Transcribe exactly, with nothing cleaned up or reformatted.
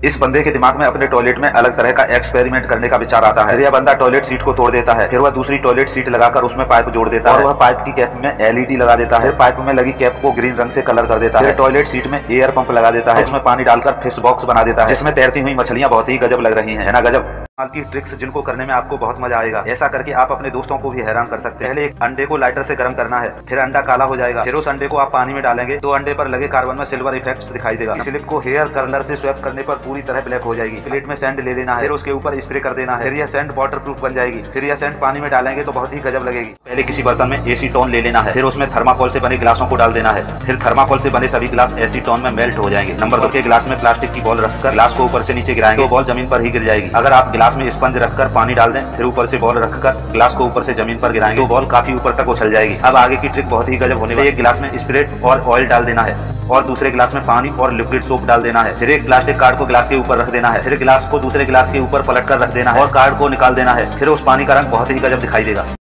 इस बंदे के दिमाग में अपने टॉयलेट में अलग तरह का एक्सपेरिमेंट करने का विचार आता है। फिर यह बंदा टॉयलेट सीट को तोड़ देता है, फिर वह दूसरी टॉयलेट सीट लगाकर उसमें पाइप जोड़ देता है और वह पाइप की कैप में एलईडी लगा देता है। पाइप में लगी कैप को ग्रीन रंग से कलर कर देता है। टॉयलेट सीट में एयर पंप लगा देता है, उसमें पानी डालकर फिश बॉक्स बना देता है जिसमें तैरती हुई मछलियां बहुत ही गजब लग रही है ना गजब की ट्रिक्स जिनको करने में आपको बहुत मजा आएगा। ऐसा करके आप अपने दोस्तों को भी हैरान कर सकते हैं। पहले एक अंडे को लाइटर से गर्म करना है, फिर अंडा काला हो जाएगा, फिर उस अंडे को आप पानी में डालेंगे तो अंडे पर लगे कार्बन में सिल्वर इफेक्ट्स दिखाई देगा। स्लिप को हेयर कर्लर से स्वैप करने पर पूरी तरह ब्लैक हो जाएगी। प्लेट में सैंड ले लेना है, फिर उसके ऊपर स्प्रे कर देना है, फिर यह सैंड वाटर प्रूफ बन जाएगी। फिर यह सैंड पानी में डालेंगे तो बहुत ही गजब लगेगी। पहले किसी बर्तन में एसीटोन ले लेना है, फिर उसमें थर्माकोल से बने गिलासों को डाल देना है, फिर थर्माकोल से बने सभी गिलास एसीटोन में मेल्ट हो जाएंगे। नंबर दो के गिलास में प्लास्टिक की बॉल रखकर गिलास को ऊपर से नीचे गिराएंगे तो बॉल जमीन पर ही गिर जाएगी। अगर आप गिलास में स्पंज रखकर पानी डाल दें, फिर ऊपर से बॉल रखकर गिलास को ऊपर से जमीन पर गिराएंगे तो बॉल काफी ऊपर तक उछल जाएगी। अब आगे की ट्रिक बहुत ही गजब होने वाली है। एक गिलास में स्पिरिट और ऑयल डाल देना है और दूसरे गिलास में पानी और लिक्विड सोप डाल देना है। फिर एक प्लास्टिक कार्ड को गिलास के ऊपर रख देना है, फिर गिलास को दूसरे गिलास के ऊपर पलट कर रख देना है और कार्ड को निकाल देना है। फिर उस पानी का रंग बहुत ही गजब दिखाई देगा।